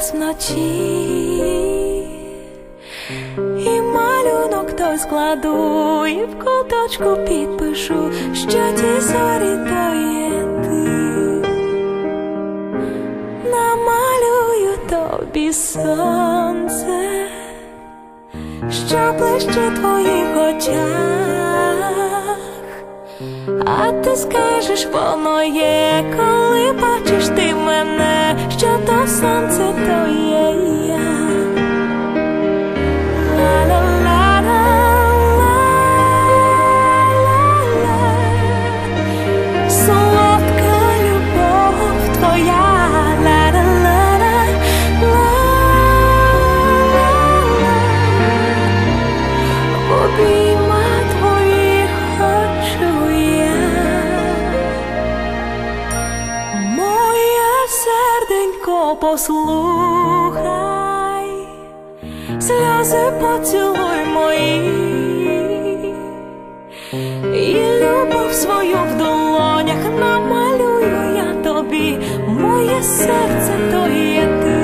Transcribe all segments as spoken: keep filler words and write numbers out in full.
небес вночі, і малюнок той складу, і в куточку підпишу, що ті зорі то є ти. Намалюю тобі сонце, що ближче в твоїх очах, а ти скажеш, воно є, коли бачиш ти мене, що то сонце то є я. Послухай, сльози поцілуй мої, і любов свою в долонях намалюю я тобі, моє серце то є ти.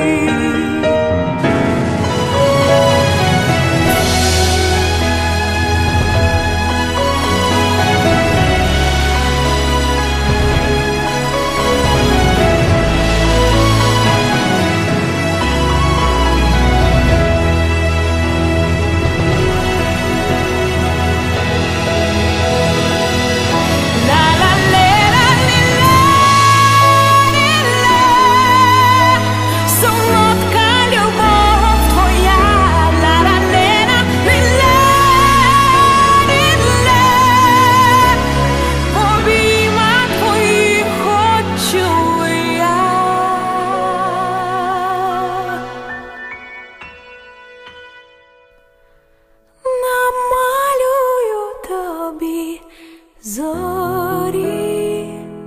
Зорі,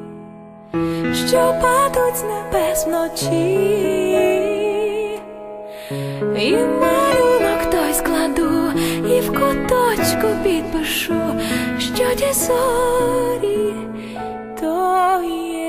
що падуть з небес вночі, і малюнок той складу, і в куточку підпишу, що ті зорі то є.